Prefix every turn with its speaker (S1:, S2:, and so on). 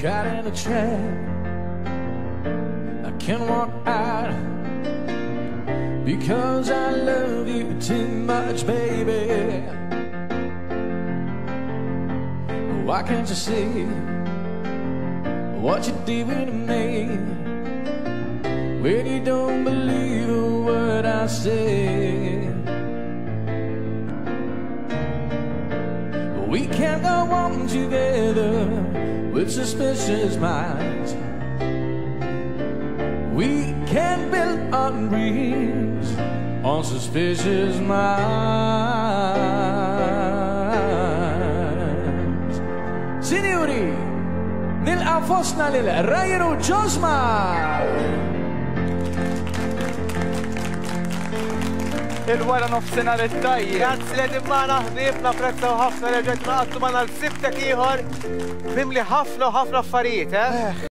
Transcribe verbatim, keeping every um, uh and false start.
S1: got in a trap. I can't walk out because I love you too much, baby. Why can't you see what you're doing to me when you don't believe a word I say? We can't go on together with suspicious minds. We can't build on dreams on suspicious minds. Signori, nil-qafosna lil-Rajru Ġosma.
S2: Il-wara nofsinhar it-tajjeb.
S3: Grazzi li qegħdin magħna ħbieb, napprezzaw ħafna li rġgħet naqgħdu magħna l-Sibtek ieħor mimli ħafna u ħafna affarijiet, eh?